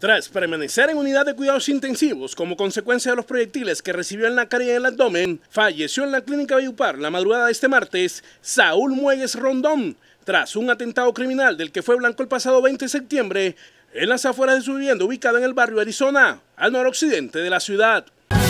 Tras permanecer en unidad de cuidados intensivos como consecuencia de los proyectiles que recibió en la cara y en el abdomen, falleció en la clínica Valledupar la madrugada de este martes Saúl Muegues Rondón, tras un atentado criminal del que fue blanco el pasado 20 de septiembre en las afueras de su vivienda ubicada en el barrio Arizona, al noroccidente de la ciudad.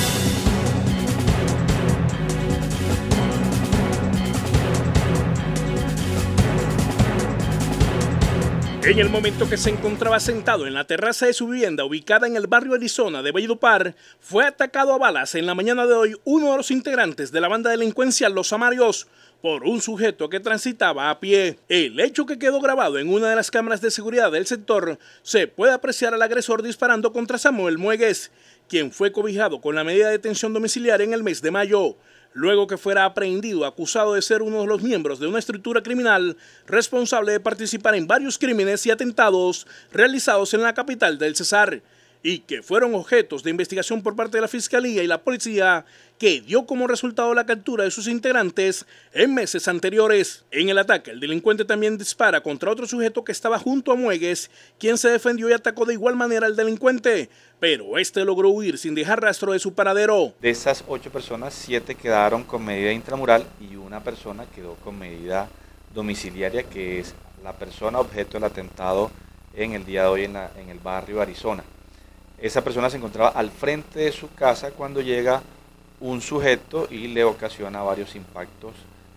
En el momento que se encontraba sentado en la terraza de su vivienda ubicada en el barrio Arizona de Valledupar, fue atacado a balas en la mañana de hoy uno de los integrantes de la banda delincuencial Los Amarios por un sujeto que transitaba a pie. El hecho, que quedó grabado en una de las cámaras de seguridad del sector, se puede apreciar al agresor disparando contra Samuel Muegues, quien fue cobijado con la medida de detención domiciliaria en el mes de mayo, luego que fuera aprehendido acusado de ser uno de los miembros de una estructura criminal responsable de participar en varios crímenes y atentados realizados en la capital del Cesar, y que fueron objetos de investigación por parte de la Fiscalía y la Policía, que dio como resultado la captura de sus integrantes en meses anteriores. En el ataque, el delincuente también dispara contra otro sujeto que estaba junto a Muegues, quien se defendió y atacó de igual manera al delincuente, pero este logró huir sin dejar rastro de su paradero. De esas 8 personas, 7 quedaron con medida intramural y una persona quedó con medida domiciliaria, que es la persona objeto del atentado en el día de hoy en el barrio Arizona. Esa persona se encontraba al frente de su casa cuando llega un sujeto y le ocasiona varios impactos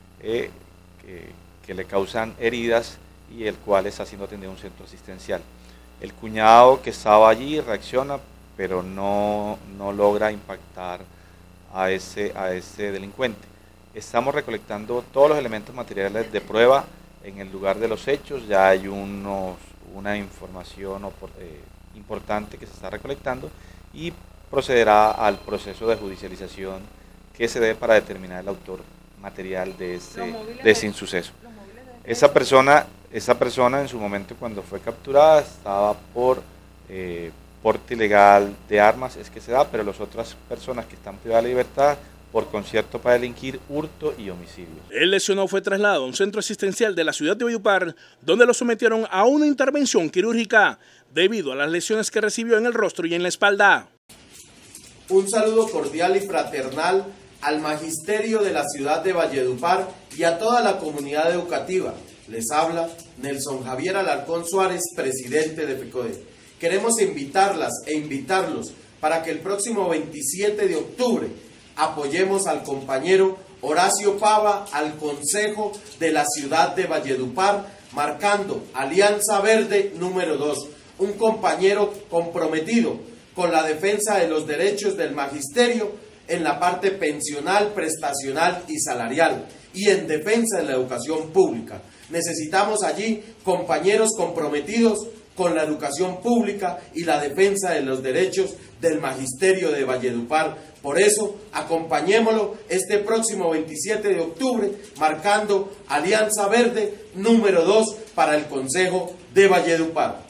que le causan heridas, y el cual está siendo atendido en un centro asistencial. El cuñado que estaba allí reacciona, pero no logra impactar a ese delincuente. Estamos recolectando todos los elementos materiales de prueba en el lugar de los hechos. Ya hay una información importante que se está recolectando y procederá al proceso de judicialización que se dé para determinar el autor material de ese insuceso. Esa persona en su momento, cuando fue capturada, estaba por porte ilegal de armas, es que se da, pero las otras personas que están privadas de libertad por concierto para delinquir, hurto y homicidio. El lesionado fue trasladado a un centro asistencial de la ciudad de Valledupar, donde lo sometieron a una intervención quirúrgica debido a las lesiones que recibió en el rostro y en la espalda. Un saludo cordial y fraternal al magisterio de la ciudad de Valledupar y a toda la comunidad educativa. Les habla Nelson Javier Alarcón Suárez, presidente de FECODE. Queremos invitarlas e invitarlos para que el próximo 27 de octubre apoyemos al compañero Horacio Pava al Consejo de la ciudad de Valledupar, marcando Alianza Verde número 2, un compañero comprometido con la defensa de los derechos del magisterio en la parte pensional, prestacional y salarial, y en defensa de la educación pública. Necesitamos allí compañeros comprometidos con la educación pública y la defensa de los derechos del magisterio de Valledupar. Por eso, acompañémoslo este próximo 27 de octubre, marcando Alianza Verde número 2 para el Consejo de Valledupar.